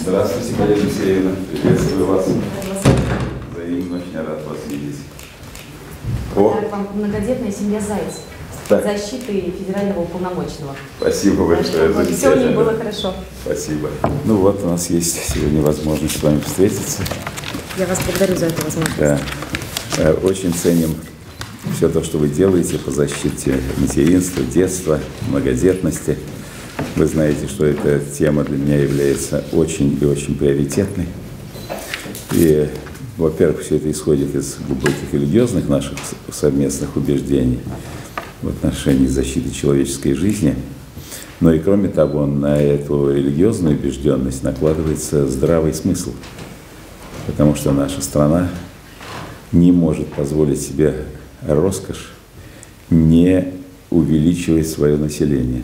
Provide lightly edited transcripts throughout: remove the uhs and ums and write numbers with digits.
Здравствуйте, Мария Алексеевна. Приветствую вас. Взаимно, очень рад вас видеть. Вам многодетная семья Заяц. Так. Защиты федерального уполномоченного. Спасибо большое. Все у них было хорошо. Спасибо. Ну вот, у нас есть сегодня возможность с вами встретиться. Я вас благодарю за эту возможность. Да. Очень ценим все то, что вы делаете по защите материнства, детства, многодетности. Вы знаете, что эта тема для меня является очень и очень приоритетной. И, во-первых, все это исходит из глубоких религиозных наших совместных убеждений в отношении защиты человеческой жизни. Но и кроме того, на эту религиозную убежденность накладывается здравый смысл. Потому что наша страна не может позволить себе роскошь не увеличивать свое население.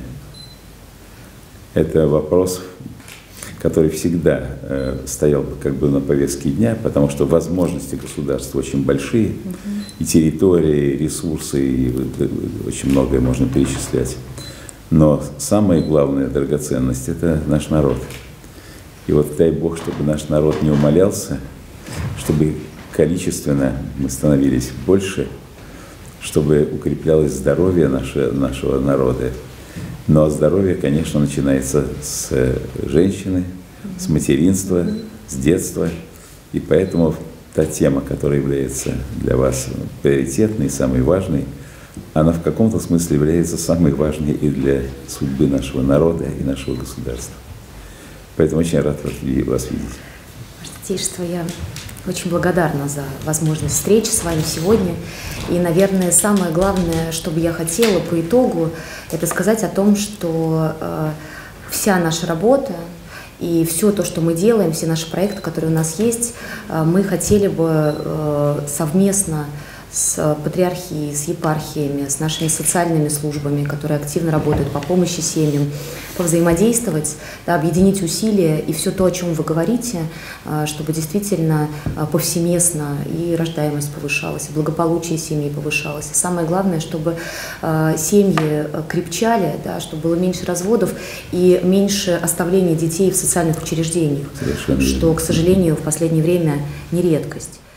Это вопрос, который всегда стоял как бы на повестке дня, потому что возможности государства очень большие, и территории, и ресурсы, и очень многое можно перечислять. Но самая главная драгоценность – это наш народ. И вот дай Бог, чтобы наш народ не умалялся, чтобы количественно мы становились больше, чтобы укреплялось здоровье нашего народа. Но здоровье, конечно, начинается с женщины, с материнства, с детства. И поэтому та тема, которая является для вас приоритетной, самой важной, она в каком-то смысле является самой важной и для судьбы нашего народа и нашего государства. Поэтому очень рад вас видеть. Ваше Святейшество, я очень благодарна за возможность встречи с вами сегодня. И, наверное, самое главное, что бы я хотела по итогу, это сказать о том, что вся наша работа и все то, что мы делаем, все наши проекты, которые у нас есть, мы хотели бы совместно с патриархией, с епархиями, с нашими социальными службами, которые активно работают по помощи семьям, повзаимодействовать, да, объединить усилия и все то, о чем вы говорите, чтобы действительно повсеместно и рождаемость повышалась, и благополучие семьи повышалось. И самое главное, чтобы семьи крепчали, да, чтобы было меньше разводов и меньше оставления детей в социальных учреждениях, что, к сожалению, в последнее время не редкость.